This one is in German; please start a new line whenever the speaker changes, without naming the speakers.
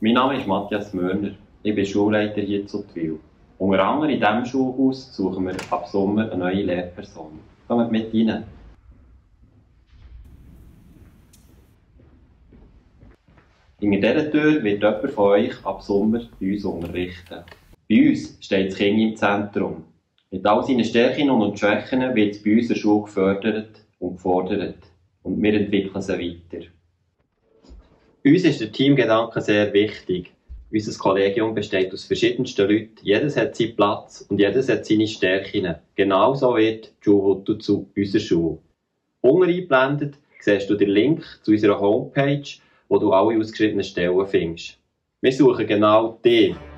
Mein Name ist Matthias Mörner. Ich bin Schulleiter hier in Zuttwil. Unter anderem in diesem Schulhaus suchen wir ab Sommer eine neue Lehrperson. Kommt mit rein. Hinter dieser Tür wird jemand von euch ab Sommer bei uns unterrichten. Bei uns steht das Kind im Zentrum. Mit all seinen Stärken und Schwächen wird es bei uns in der Schule gefördert und gefordert. Und wir entwickeln sie weiter. Uns ist der Teamgedanke sehr wichtig. Unser Kollegium besteht aus verschiedensten Leuten. Jedes hat seinen Platz und jedes hat seine Stärken. Genauso wird die Schulhütte zu unserer Schule. Unten eingeblendet siehst du den Link zu unserer Homepage, wo du alle ausgeschriebenen Stellen findest. Wir suchen genau dich.